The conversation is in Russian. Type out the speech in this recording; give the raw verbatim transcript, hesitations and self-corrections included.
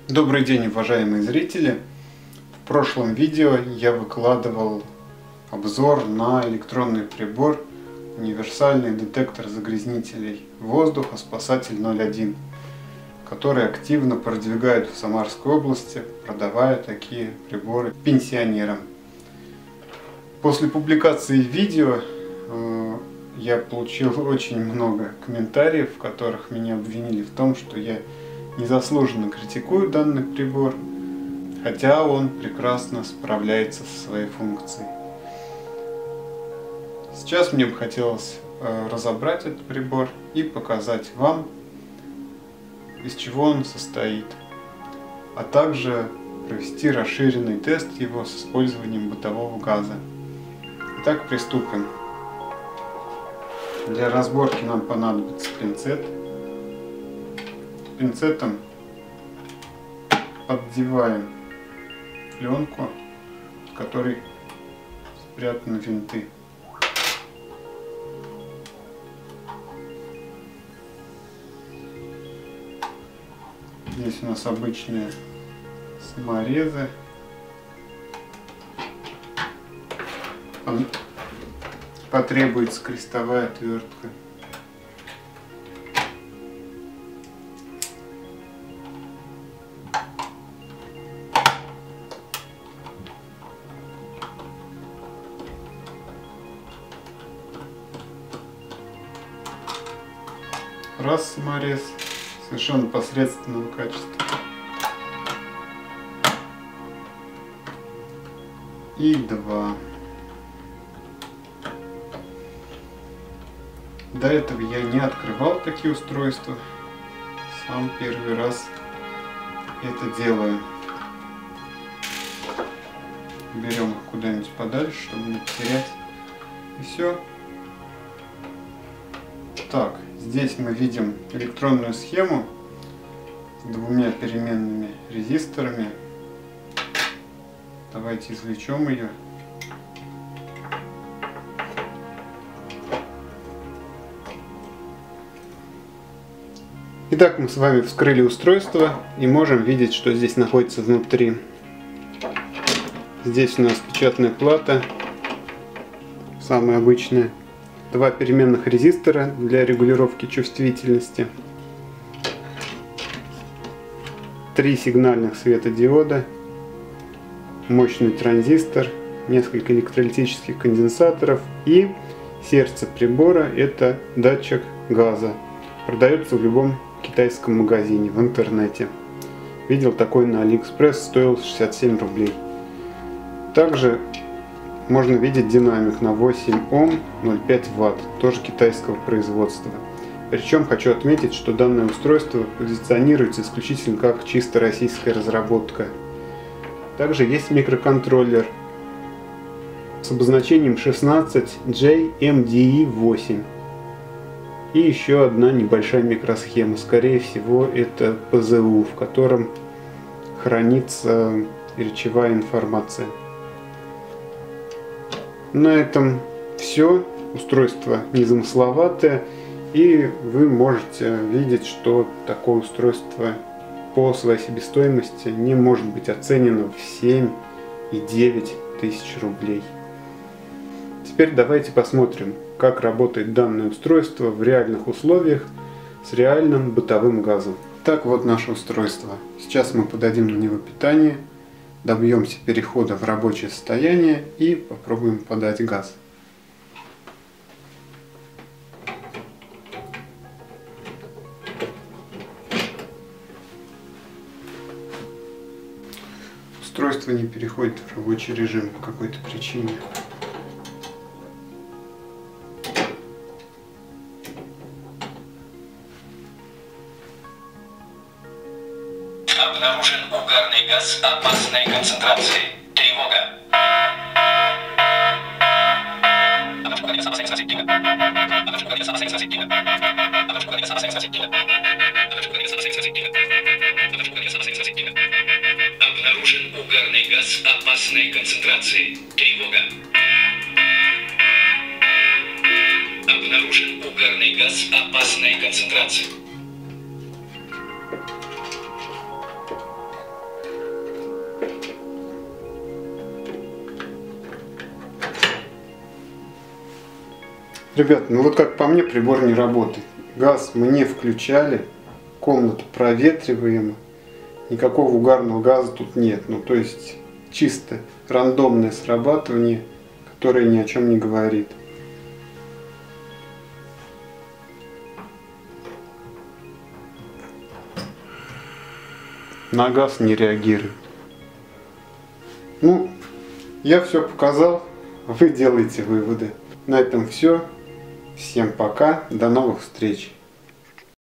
Добрый день, уважаемые зрители! В прошлом видео я выкладывал обзор на электронный прибор универсальный детектор загрязнителей воздуха Спасатель ноль один, который активно продвигают в Самарской области, продавая такие приборы пенсионерам. После публикации видео э, я получил очень много комментариев, в которых меня обвинили в том, что я незаслуженно критикую данный прибор, хотя он прекрасно справляется со своей функцией. Сейчас мне бы хотелось э, разобрать этот прибор и показать вам, из чего он состоит, а также провести расширенный тест его с использованием бытового газа. Итак, приступим. Для разборки нам понадобится пинцет. Пинцетом поддеваем пленку, в которой спрятаны винты. Здесь у нас обычные саморезы. Потребуется крестовая отвертка. Раз саморез совершенно посредственного качества. И два. До этого я не открывал такие устройства. Сам первый раз это делаю. Берем их куда-нибудь подальше, чтобы не потерять. И все. Так, здесь мы видим электронную схему с двумя переменными резисторами. Давайте извлечем ее. Итак, мы с вами вскрыли устройство и можем видеть, что здесь находится внутри. Здесь у нас печатная плата, самая обычная. Два переменных резистора для регулировки чувствительности. Три сигнальных светодиода. Мощный транзистор. Несколько электролитических конденсаторов. И сердце прибора — это датчик газа. Продается в любом китайском магазине, в интернете. Видел такой на Алиэкспресс, стоил шестьдесят семь рублей. Также можно видеть динамик на восемь ом, ноль целых пять ватт, тоже китайского производства. Причем хочу отметить, что данное устройство позиционируется исключительно как чисто российская разработка. Также есть микроконтроллер с обозначением шестнадцать джей эм ди и восемь. И еще одна небольшая микросхема, скорее всего это пэ зэ у, в котором хранится речевая информация. На этом все. Устройство незамысловатое, и вы можете видеть, что такое устройство по своей себестоимости не может быть оценено в семь и девять тысяч рублей. Теперь давайте посмотрим, как работает данное устройство в реальных условиях с реальным бытовым газом. Так, вот наше устройство. Сейчас мы подадим на него питание, добьемся перехода в рабочее состояние и попробуем подать газ. Устройство не переходит в рабочий режим по какой-то причине. Обнаружен угарный газ опасной концентрации. Тревога. Обнаружен угарный газ опасной концентрации. Тревога. Обнаружен угарный газ опасной концентрации. Ребят, ну вот как по мне, прибор не работает. Газ мы не включали, комната проветриваема, никакого угарного газа тут нет. Ну то есть чисто рандомное срабатывание, которое ни о чем не говорит. На газ не реагирует. Ну, я все показал, вы делаете выводы. На этом все. Всем пока, до новых встреч.